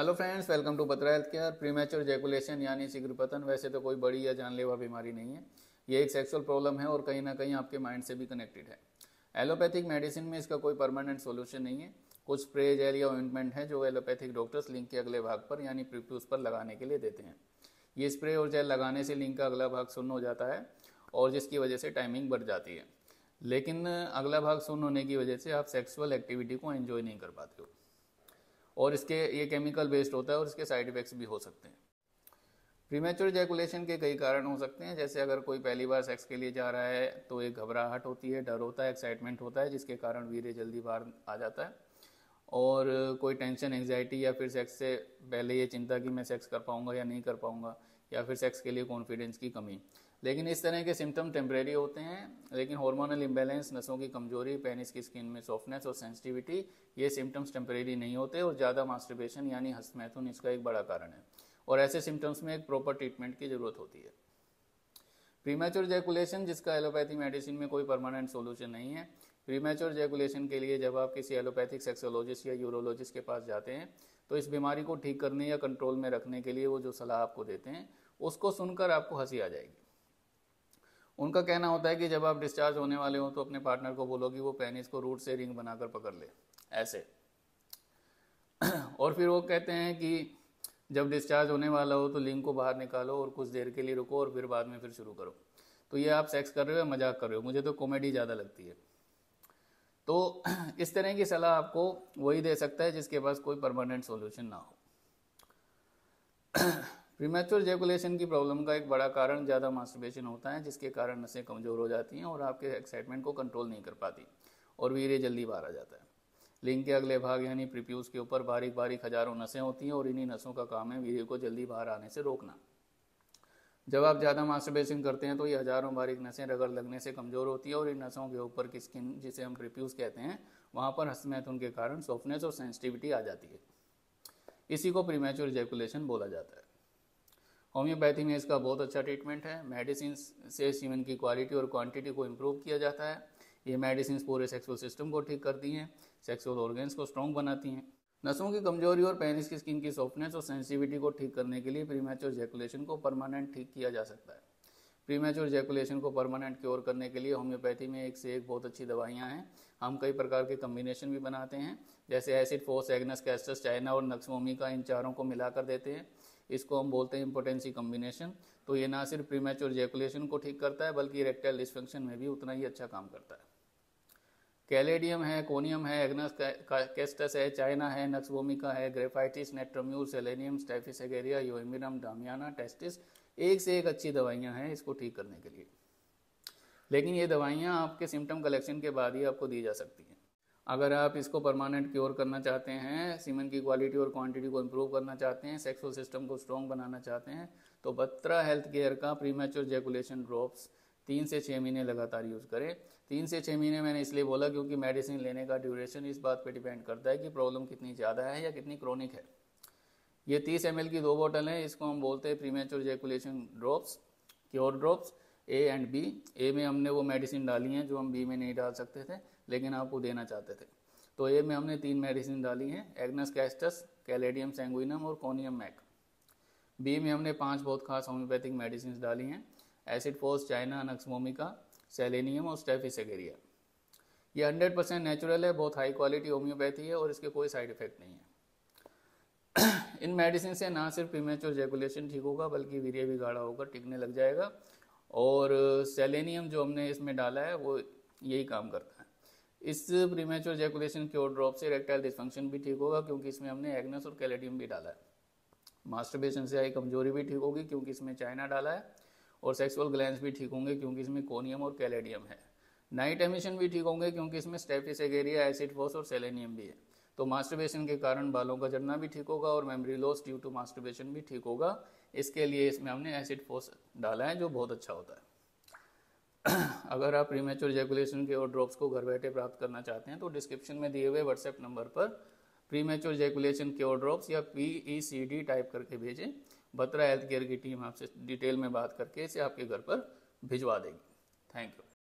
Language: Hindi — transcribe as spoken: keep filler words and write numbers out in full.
Hello friends, welcome to Batra health care. Premature ejaculation यानी शीघ्र पतन वैसे तो कोई बड़ी या जानलेवा बीमारी नहीं है। ये एक सेक्सुअल प्रॉब्लम है और कहीं ना कहीं आपके माइंड से भी कनेक्टेड है। एलोपैथिक मेडिसिन में इसका कोई परमानेंट सॉल्यूशन नहीं है। कुछ स्प्रे, जेल या ऑइंटमेंट है जो एलोपैथिक डॉक्टर्स लिंग के अगले भाग पर यानी प्रीप्यूस पर लगाने के लिए देते हैं। ये स्प्रे और जेल लगाने से लिंग का अगला भाग सुन्न हो जाता है और जिसकी वजह से टाइमिंग बढ़ जाती है, लेकिन अगला भाग सुन्न होने की वजह से आप सेक्सुअल एक्टिविटी को एंजॉय नहीं कर पाते हो और इसके ये केमिकल बेस्ड होता है और इसके साइड इफेक्ट्स भी हो सकते हैं। प्रीमैच्योर जैकुलेशन के कई कारण हो सकते हैं, जैसे अगर कोई पहली बार सेक्स के लिए जा रहा है तो एक घबराहट होती है, डर होता है, एक्साइटमेंट होता है जिसके कारण वीर्य जल्दी बाहर आ जाता है। और कोई टेंशन, एंग्जाइटी या फिर सेक्स से पहले ये चिंता कि मैं सेक्स कर पाऊंगा या नहीं कर पाऊंगा, या फिर सेक्स के लिए कॉन्फिडेंस की कमी। लेकिन इस तरह के सिम्टम टेम्परेरी होते हैं, लेकिन हार्मोनल इम्बैलेंस, नसों की कमजोरी, पेनिस की स्किन में सॉफ्टनेस और सेंसिटिविटी, ये सिम्टम्स टेम्परेरी नहीं होते और ज़्यादा मास्टरबेशन यानी हस्तमैथुन इसका एक बड़ा कारण है और ऐसे सिम्टम्स में एक प्रॉपर ट्रीटमेंट की ज़रूरत होती है। प्रीमैच्योर जैकुलेशन, जिसका एलोपैथी मेडिसिन में कोई परमानेंट सोल्यूशन नहीं है। प्रीमैच्योर जैकुलेशन के लिए जब आप किसी एलोपैथिक सेक्सोलॉजिस्ट या यूरोलॉजिस्ट के पास जाते हैं तो इस बीमारी को ठीक करने या कंट्रोल में रखने के लिए वो जो सलाह आपको देते हैं उसको सुनकर आपको हंसी आ जाएगी। उनका कहना होता है कि जब आप डिस्चार्ज होने वाले हो तो अपने पार्टनर को बोलो कि वो पेनिस को रूट से रिंग बनाकर पकड़ ले, ऐसे। और फिर वो कहते हैं कि जब डिस्चार्ज होने वाला हो तो लिंग को बाहर निकालो और कुछ देर के लिए रुको और फिर बाद में फिर शुरू करो। तो ये आप सेक्स कर रहे हो या मजाक कर रहे हो? मुझे तो कॉमेडी ज़्यादा लगती है। तो इस तरह की सलाह आपको वही दे सकता है जिसके पास कोई परमानेंट सॉल्यूशन ना हो। प्रीमैच्योर जैकुलेशन की प्रॉब्लम का एक बड़ा कारण ज़्यादा मास्टरबेशन होता है, जिसके कारण नसें कमज़ोर हो जाती हैं और आपके एक्साइटमेंट को कंट्रोल नहीं कर पाती और वीर्य जल्दी बाहर आ जाता है। लिंग के अगले भाग यानी प्रीप्यूस के ऊपर बारीक बारीक हजारों नसें होती हैं और इन्हीं नसों का काम है वीर्य को जल्दी बाहर आने से रोकना। जब आप ज़्यादा मास्टरबेशन करते हैं तो ये हजारों बारीक नसें रगड़ लगने से कमज़ोर होती है और इन नसों के ऊपर की स्किन, जिसे हम प्रीप्यूस कहते हैं, वहाँ पर हस्तमैथुन के कारण सॉफ्टनेस और सेंसिटिविटी आ जाती है। इसी को प्रीमैच्योर जैकुलेशन बोला जाता है। होम्योपैथी में इसका बहुत अच्छा ट्रीटमेंट है। मेडिसिन से सीमेन की क्वालिटी और क्वांटिटी को इम्प्रूव किया जाता है। ये मेडिसिन पूरे सेक्सुअल सिस्टम को ठीक करती हैं, सेक्सुअल ऑर्गन्स को स्ट्रॉन्ग बनाती हैं। नसों की कमजोरी और पेनिस की स्किन की सॉफ्टनेस और सेंसिटिविटी को ठीक करने के लिए प्रीमैच्योर जैकुलेशन को परमानेंट ठीक किया जा सकता है। प्रीमैच्योर जैकुलेशन को परमानेंट क्योर करने के लिए होम्योपैथी में एक से एक बहुत अच्छी दवाइयाँ हैं। हम कई प्रकार के कम्बिनेशन भी बनाते हैं, जैसे acid phos, agnus, castus, china और नक्सवोमिका, इन चारों को मिलाकर देते हैं। इसको हम बोलते हैं इम्पोटेंसी कम्बिनेशन। तो ये ना सिर्फ प्रीमैच्योर जैकुलेशन को ठीक करता है बल्कि इरेक्टाइल डिस्फंक्शन में भी उतना ही अच्छा काम करता है। कैलेडियम है, कोनियम है, एग्नस कैस्टस है, चाइना है, नक्सवोमिका है, graphites, natrum mur, selenium, staphysagria, योइमिनम, डामियाना, टेस्टिस, एक से एक अच्छी दवाइयाँ हैं इसको ठीक करने के लिए। लेकिन ये दवाइयाँ आपके सिम्टम कलेक्शन के बाद ही आपको दी जा सकती हैं। अगर आप इसको परमानेंट क्योर करना चाहते हैं, सीमेन की क्वालिटी और क्वांटिटी को इम्प्रूव करना चाहते हैं, सेक्सुअल सिस्टम को स्ट्रॉन्ग बनाना चाहते हैं, तो बत्रा हेल्थ केयर का प्रीमैच्योर जैकुलेशन ड्रॉप्स तीन से छः महीने लगातार यूज़ करें। तीन से छः महीने मैंने इसलिए बोला क्योंकि मेडिसिन लेने का ड्यूरेशन इस बात पे डिपेंड करता है कि प्रॉब्लम कितनी ज़्यादा है या कितनी क्रोनिक है। ये तीस एम एल की दो बोतल हैं, इसको हम बोलते हैं premature ejaculation drops, cure drops A and B. A में हमने वो मेडिसिन डाली हैं जो हम बी में नहीं डाल सकते थे लेकिन आपको देना चाहते थे। तो ए में हमने तीन मेडिसिन डाली हैं, एग्नस कैस्टस, कैलेडियम सैंगुइनम और कोनियम मैक। बी में हमने पांच बहुत खास होम्योपैथिक मेडिसिन डाली हैं, acid phos, China, nux vomica, selenium और स्टाइफिस एगेरिया। ये हंड्रेड परसेंट नेचुरल है, बहुत हाई क्वालिटी होम्योपैथी है और इसके कोई साइड इफेक्ट नहीं है। इन मेडिसिन से ना सिर्फ प्रीमैच्योर जैकुलेशन ठीक होगा बल्कि वीर्य भी गाढ़ा होकर टिकने लग जाएगा। और सेलेनियम जो हमने इसमें डाला है वो यही काम करता है। इस प्रीमैच्योर जैकुलेशन क्योर ड्रॉप से इरेक्टाइल डिस्फंक्शन भी ठीक होगा क्योंकि इसमें हमने एग्नस और कैलेडियम भी डाला है। मास्टरबेशन से आई कमजोरी भी ठीक होगी क्योंकि इसमें चाइना डाला है और सेक्सुअल ग्लैंड्स भी ठीक होंगे क्योंकि इसमें कोनियम और कैलेडियम है। नाइट एमिशन भी ठीक होंगे क्योंकि इसमें स्टाइफिस एगेरिया, एसिड फोस और सेलेनियम भी है। तो मास्टरबेशन के कारण बालों का झड़ना भी ठीक होगा और memory loss due to masturbation भी ठीक होगा। इसके लिए इसमें हमने एसिड फोस डाला है जो बहुत अच्छा होता है। अगर आप प्रीमैच्योर जैकुलेशन के और ड्रॉप्स को घर बैठे प्राप्त करना चाहते हैं तो डिस्क्रिप्शन में दिए हुए व्हाट्सएप नंबर पर प्रीमैच्योर जैकुलेशन के और ड्रॉप्स या P E C D type करके भेजें। बत्रा हेल्थ केयर की टीम आपसे डिटेल में बात करके इसे आपके घर पर भिजवा देगी। Thank you.